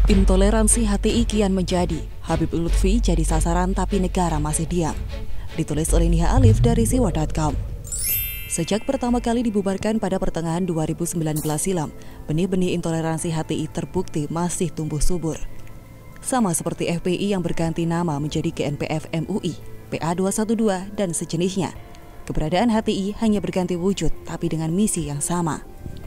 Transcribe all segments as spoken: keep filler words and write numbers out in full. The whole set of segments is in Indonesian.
Intoleransi H T I kian menjadi. Habib Lutfi jadi sasaran tapi negara masih diam. Ditulis oleh Nia Alif dari siwa titik com. Sejak pertama kali dibubarkan pada pertengahan dua ribu sembilan belas silam, benih-benih intoleransi H T I terbukti masih tumbuh subur. Sama seperti F P I yang berganti nama menjadi G N P F M U I, P A dua satu dua, dan sejenisnya. Keberadaan H T I hanya berganti wujud, tapi dengan misi yang sama.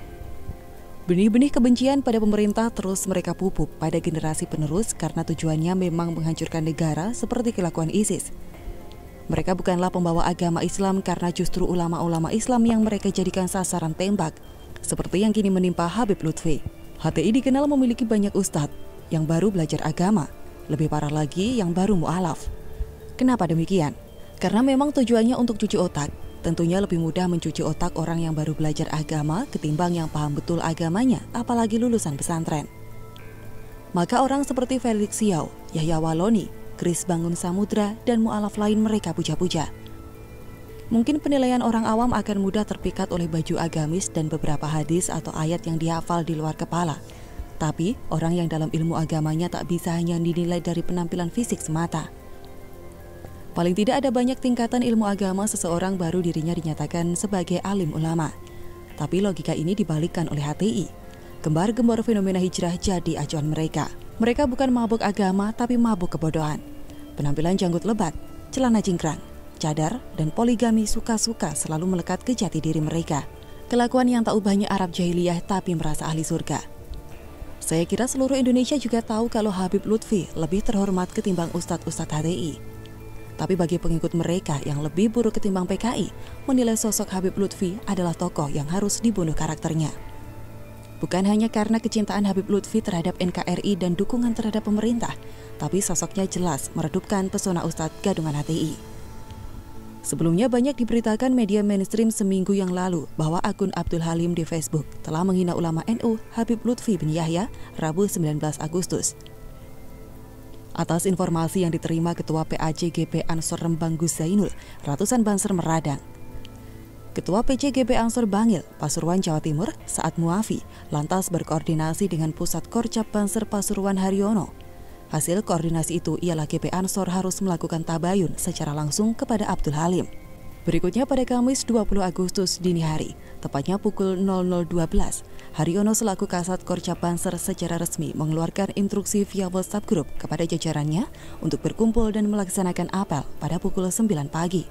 Benih-benih kebencian pada pemerintah terus mereka pupuk pada generasi penerus karena tujuannya memang menghancurkan negara seperti kelakuan ISIS. Mereka bukanlah pembawa agama Islam karena justru ulama-ulama Islam yang mereka jadikan sasaran tembak, seperti yang kini menimpa Habib Lutfi. H T I dikenal memiliki banyak ustadz yang baru belajar agama, lebih parah lagi yang baru mu'alaf. Kenapa demikian? Karena memang tujuannya untuk cuci otak. Tentunya lebih mudah mencuci otak orang yang baru belajar agama ketimbang yang paham betul agamanya, apalagi lulusan pesantren. Maka orang seperti Felix Xiao, Yahya Waloni, Chris Bangun Samudra, dan mu'alaf lain mereka puja-puja. Mungkin penilaian orang awam akan mudah terpikat oleh baju agamis dan beberapa hadis atau ayat yang dihafal di luar kepala. Tapi, orang yang dalam ilmu agamanya tak bisa hanya dinilai dari penampilan fisik semata. Paling tidak ada banyak tingkatan ilmu agama seseorang baru dirinya dinyatakan sebagai alim ulama. Tapi logika ini dibalikkan oleh H T I. Gembar-gembor fenomena hijrah jadi acuan mereka. Mereka bukan mabuk agama tapi mabuk kebodohan. Penampilan janggut lebat, celana cingkrang, cadar, dan poligami suka-suka selalu melekat ke jati diri mereka. Kelakuan yang tak ubahnya Arab jahiliyah tapi merasa ahli surga. Saya kira seluruh Indonesia juga tahu kalau Habib Lutfi lebih terhormat ketimbang ustadz-ustadz H T I. Tapi bagi pengikut mereka yang lebih buruk ketimbang P K I, menilai sosok Habib Lutfi adalah tokoh yang harus dibunuh karakternya. Bukan hanya karena kecintaan Habib Lutfi terhadap N K R I dan dukungan terhadap pemerintah, tapi sosoknya jelas meredupkan pesona Ustadz Gadungan H T I. Sebelumnya banyak diberitakan media mainstream seminggu yang lalu bahwa akun Abdul Halim di Facebook telah menghina ulama N U Habib Lutfi bin Yahya Rabu sembilan belas Agustus. Atas informasi yang diterima Ketua P A J G P Ansor Rembang Gus Zainul, ratusan banser meradang. Ketua P C G P Ansor Bangil, Pasuruan Jawa Timur, Saat Muafi, lantas berkoordinasi dengan Pusat Korcap Banser Pasuruan Haryono. Hasil koordinasi itu ialah G P Ansor harus melakukan tabayun secara langsung kepada Abdul Halim. Berikutnya pada Kamis dua puluh Agustus dini hari, tepatnya pukul nol nol dua belas, Haryono selaku Kasat Korcap Banser secara resmi mengeluarkan instruksi via WhatsApp Group kepada jajarannya untuk berkumpul dan melaksanakan apel pada pukul sembilan pagi.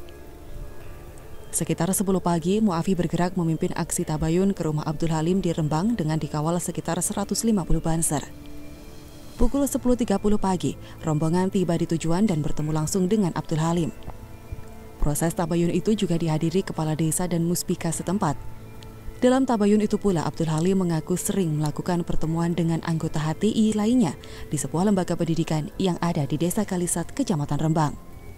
Sekitar sepuluh pagi, Muafi bergerak memimpin aksi tabayun ke rumah Abdul Halim di Rembang dengan dikawal sekitar seratus lima puluh banser. Pukul sepuluh tiga puluh pagi, rombongan tiba di tujuan dan bertemu langsung dengan Abdul Halim. Proses tabayun itu juga dihadiri kepala desa dan muspika setempat. Dalam tabayun itu pula Abdul Halim mengaku sering melakukan pertemuan dengan anggota H T I lainnya di sebuah lembaga pendidikan yang ada di Desa Kalisat, Kecamatan Rembang.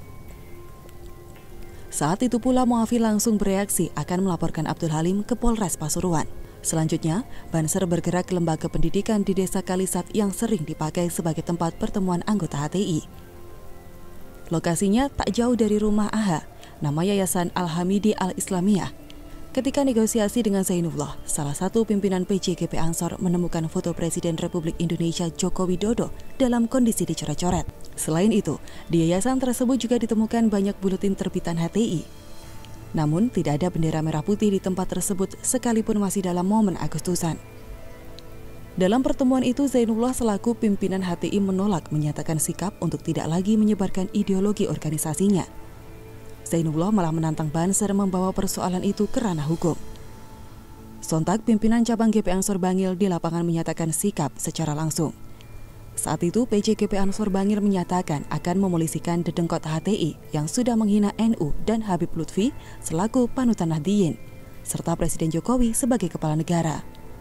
Saat itu pula Muafi langsung bereaksi akan melaporkan Abdul Halim ke Polres Pasuruan. Selanjutnya, banser bergerak ke lembaga pendidikan di Desa Kalisat yang sering dipakai sebagai tempat pertemuan anggota H T I. Lokasinya tak jauh dari rumah A H, nama Yayasan Al-Hamidi Al-Islamiyah. Ketika negosiasi dengan Zainullah, salah satu pimpinan P C G P Ansor menemukan foto Presiden Republik Indonesia Joko Widodo dalam kondisi dicoret-coret. Selain itu, di yayasan tersebut juga ditemukan banyak buletin terbitan H T I. Namun, tidak ada bendera merah putih di tempat tersebut sekalipun masih dalam momen Agustusan. Dalam pertemuan itu, Zainullah selaku pimpinan H T I menolak menyatakan sikap untuk tidak lagi menyebarkan ideologi organisasinya. Zainullah malah menantang banser membawa persoalan itu ke ranah hukum. Sontak pimpinan cabang G P Ansor Bangil di lapangan menyatakan sikap secara langsung. Saat itu P C G P Ansor Bangil menyatakan akan memolisikan dedengkot H T I yang sudah menghina N U dan Habib Lutfi selaku panutan Nahdliyin, serta Presiden Jokowi sebagai kepala negara.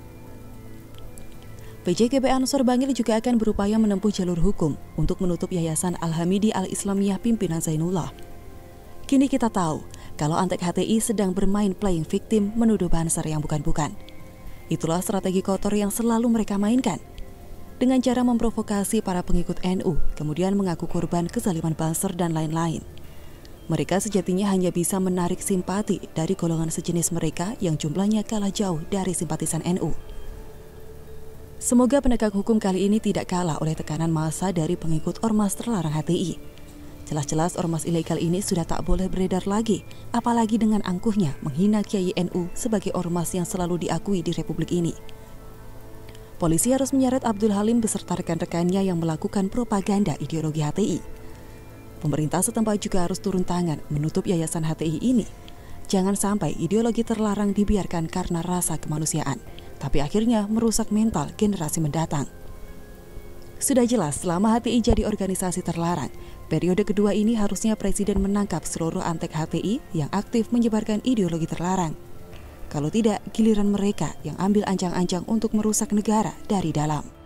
P C G P Ansor Bangil juga akan berupaya menempuh jalur hukum untuk menutup Yayasan Al-Hamidi Al-Islamiyah pimpinan Zainullah. Kini kita tahu kalau Antek H T I sedang bermain playing victim menuduh banser yang bukan-bukan. Itulah strategi kotor yang selalu mereka mainkan. Dengan cara memprovokasi para pengikut N U, kemudian mengaku korban kezaliman banser dan lain-lain. Mereka sejatinya hanya bisa menarik simpati dari golongan sejenis mereka yang jumlahnya kalah jauh dari simpatisan N U. Semoga penegak hukum kali ini tidak kalah oleh tekanan massa dari pengikut ormas terlarang H T I. Jelas-jelas ormas ilegal ini sudah tak boleh beredar lagi, apalagi dengan angkuhnya menghina Kiai N U sebagai ormas yang selalu diakui di Republik ini. Polisi harus menyeret Abdul Halim beserta rekan-rekannya yang melakukan propaganda ideologi H T I. Pemerintah setempat juga harus turun tangan menutup yayasan H T I ini. Jangan sampai ideologi terlarang dibiarkan karena rasa kemanusiaan, tapi akhirnya merusak mental generasi mendatang. Sudah jelas, selama H T I jadi organisasi terlarang, periode kedua ini harusnya Presiden menangkap seluruh antek H T I yang aktif menyebarkan ideologi terlarang. Kalau tidak, giliran mereka yang ambil ancang-ancang untuk merusak negara dari dalam.